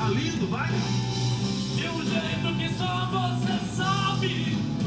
Tá lindo, vai. De um jeito que só você sabe.